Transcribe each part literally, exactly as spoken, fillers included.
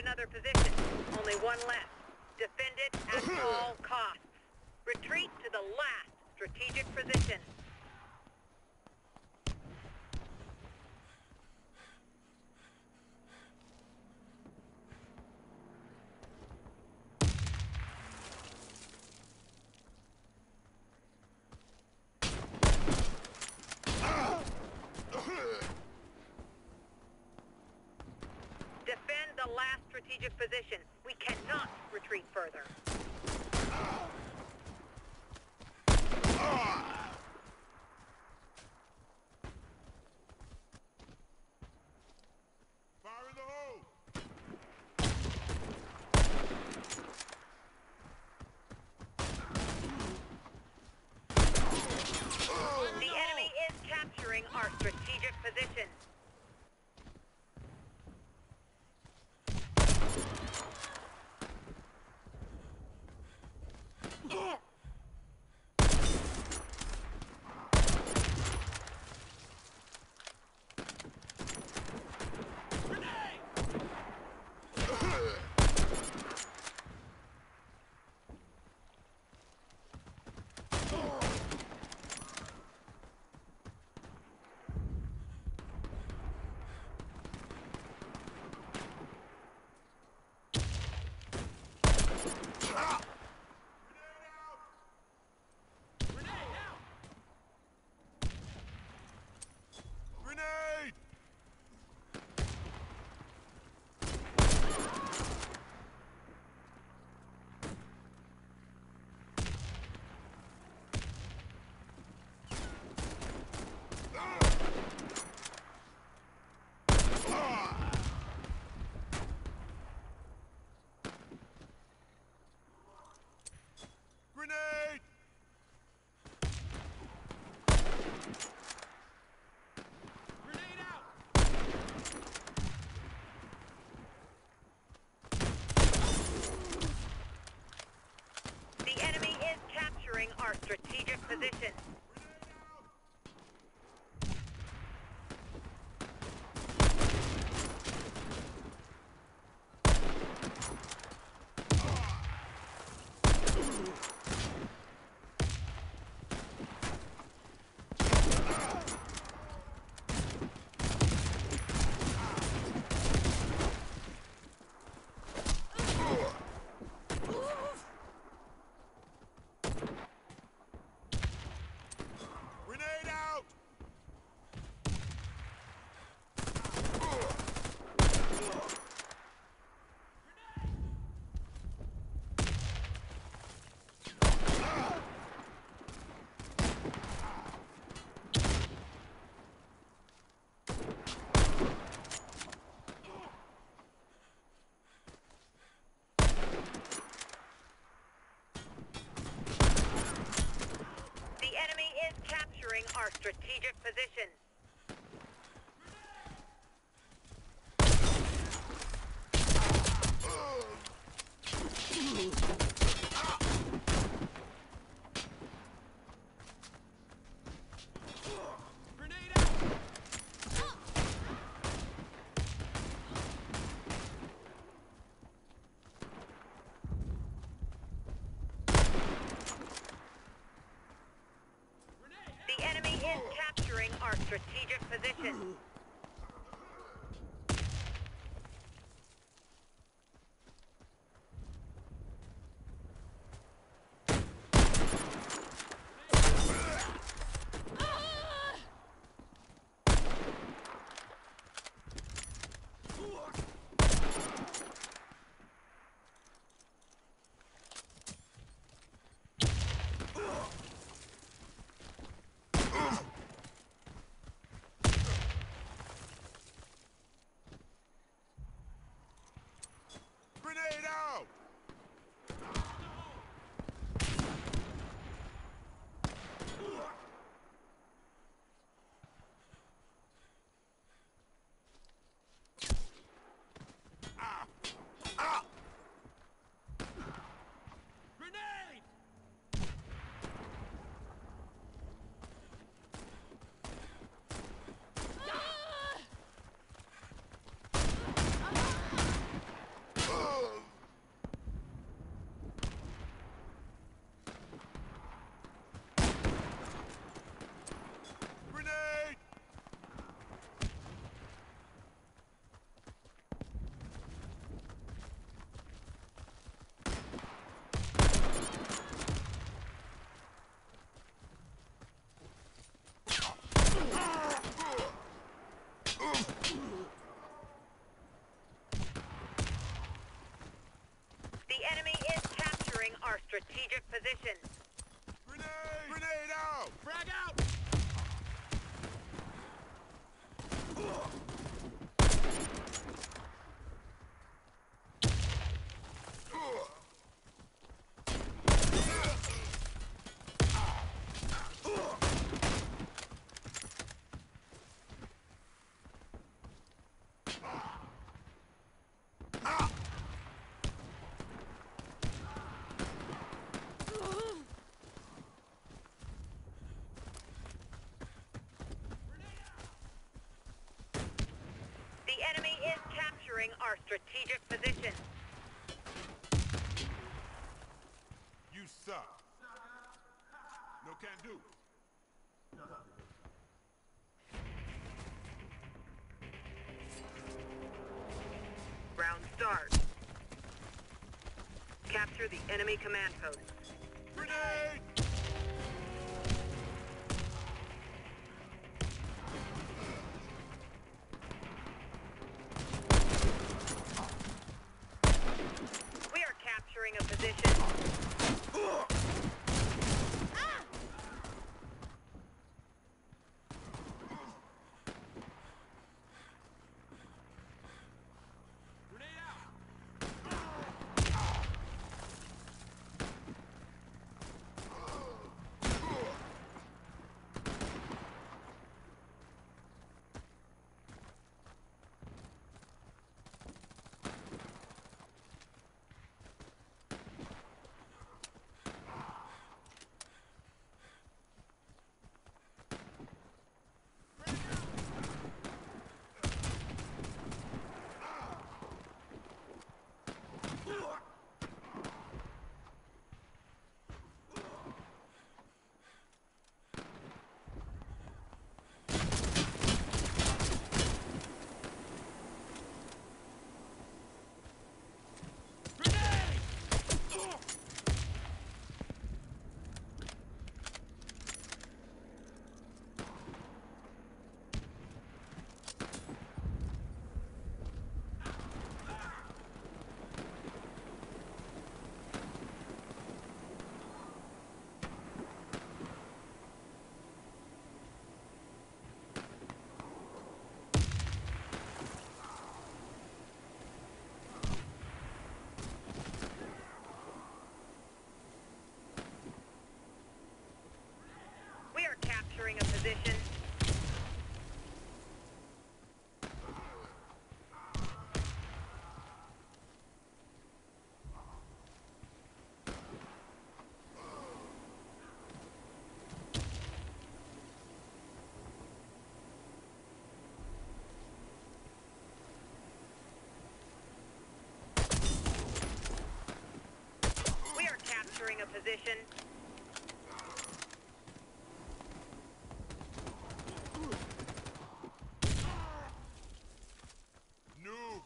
another position. Only one left. Defend it at all costs. Retreat to the last strategic position. Defend the last strategic position. We cannot retreat further. Fire in the hole! The enemy is capturing our strategic position. Grenade! Grenade! Grenade out! The enemy is capturing our strategic position. Grenade out! The enemy is capturing our strategic position. Grenade out! The enemy is capturing our strategic position. position. Grenade! Grenade out! Frag out! The enemy is capturing our strategic position. You suck. No can do. Round start. Capture the enemy command post. Grenade! We are capturing a position. Ah! Grenade out! We are capturing a position. We are capturing a position. Noob!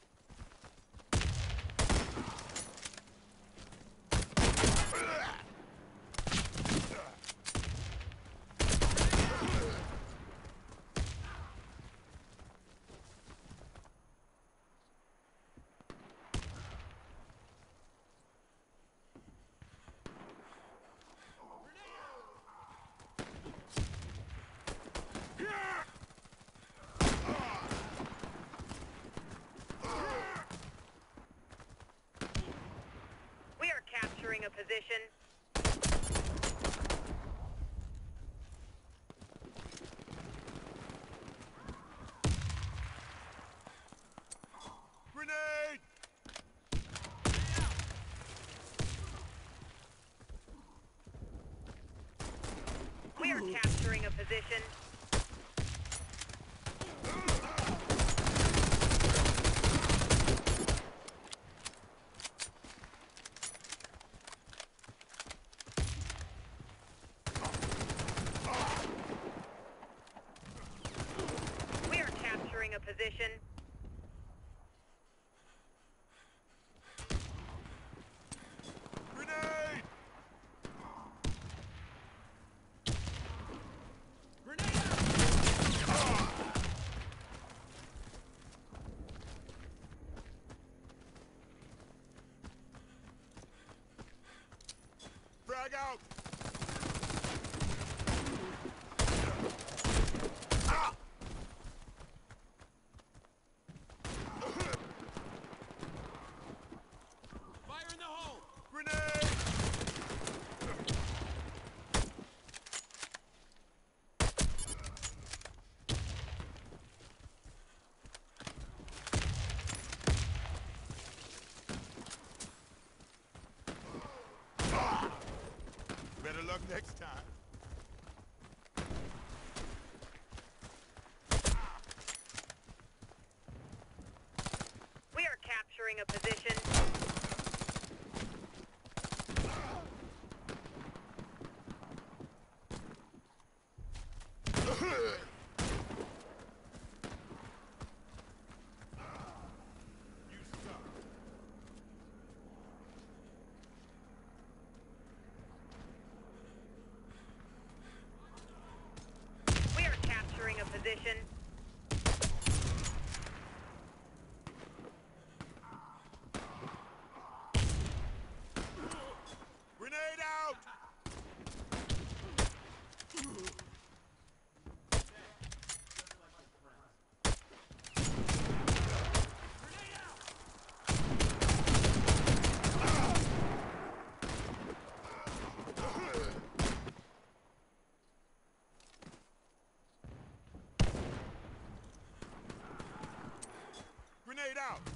We are capturing a position. Grenade! We are capturing a position. We are capturing a position. Grenade! Grenade out! Ah! Fire in the hole! Grenade! Ah! Better luck next time. We are capturing a position. You suck. We are capturing a position. Grenade out! Grenade out!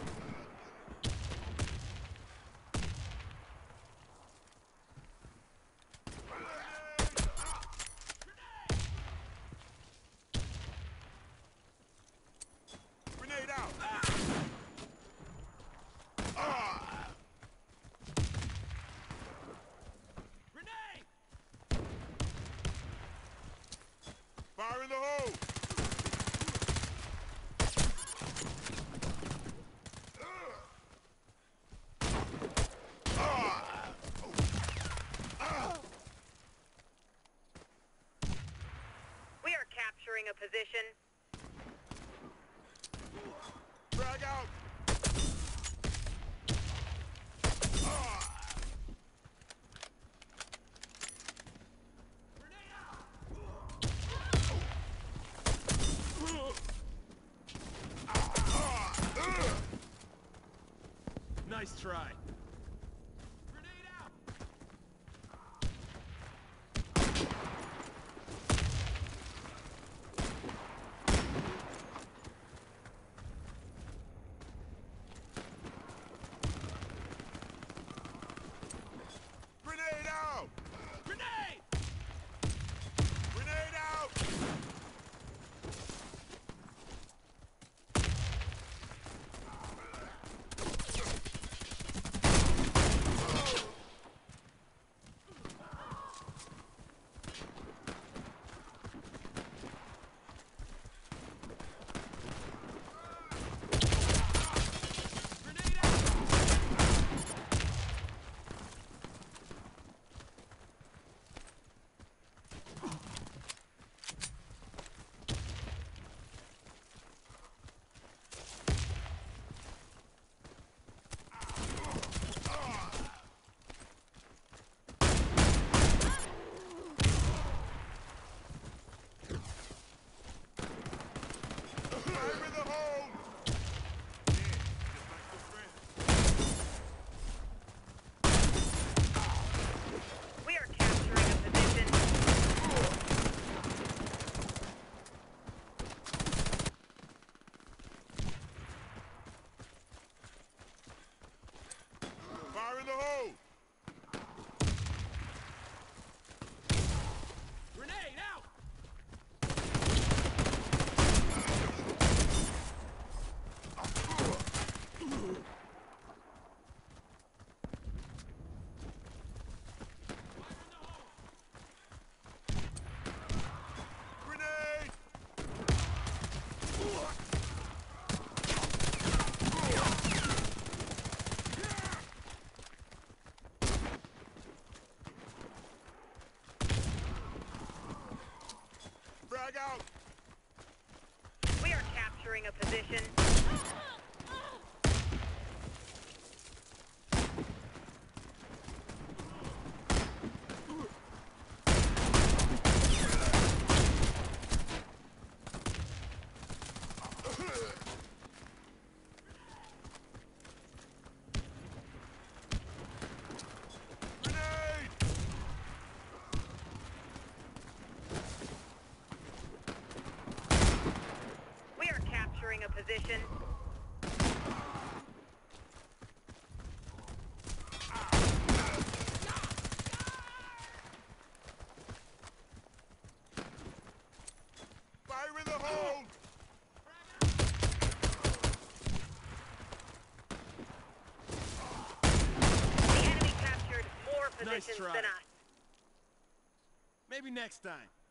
Grenade out! Ah! Grenade! Fire in the hole! Ah! Ah! We are capturing a position. Frag out! Ah! Ah! Ugh! Nice try. Grenade out! Grenade out! Grenade! Grenade out! Grenade out! Fire in the hole! Yeah, just like your friend. We are capturing a position. Fire in the hole! Grenade out! Grenade! Frag out! We are capturing a position. position. Fire in the hole! The enemy captured more Nice positions try. than us. Maybe next time.